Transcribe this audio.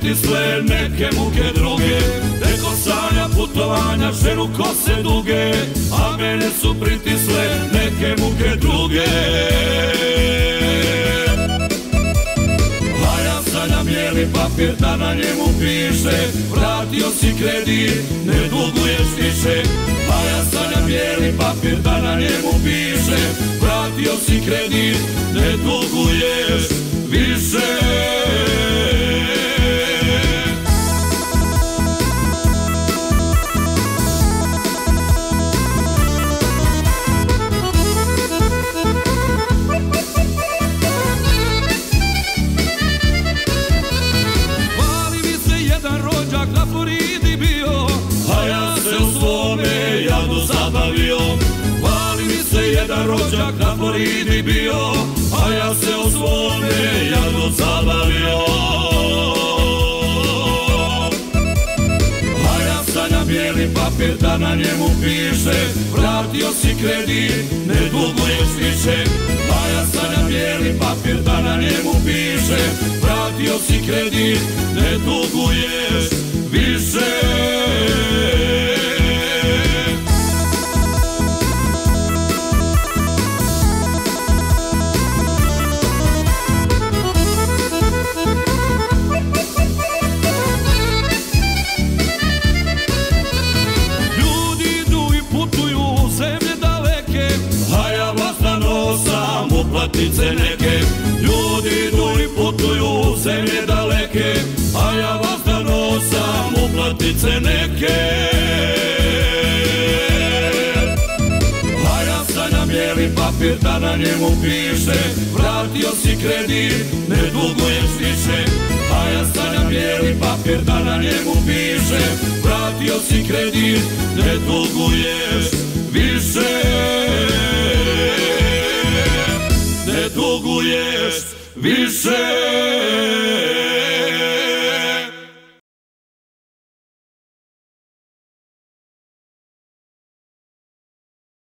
pritisle neke muke druge, neko sanja putovanja, ženu kose duge, a mene su pritisle neke muke druge. A ja sanjam bijeli papir da na njemu piše, vratio si kredit, ne duguješ više. A ja sanjam bijeli papir da na njemu piše, vratio si kredit, ne duguješ više. Hvali mi se jedan rođak na Floridi bio, a ja se u svome jadu zabavio. Hvali mi se jedan rođak na Floridi bio, a ja se u svome jadu zabavio. A ja sanjam bijeli papir da na njemu piše, vratio si kredit, ne duguješ više. A ja sanjam bijeli papir da na njemu piše, vratio si kredit, ne duguješ više. Uplatnice neke, ljudi idu i putuju u zemlje daleke, a ja vas da nosam uplatnice neke. A ja sanjam bijeli papir da na njemu piše, vratio si kredit, ne duguješ više. A ja sanjam bijeli papir da na njemu piše, vratio si kredit, ne duguješ više. Ne duguješ više.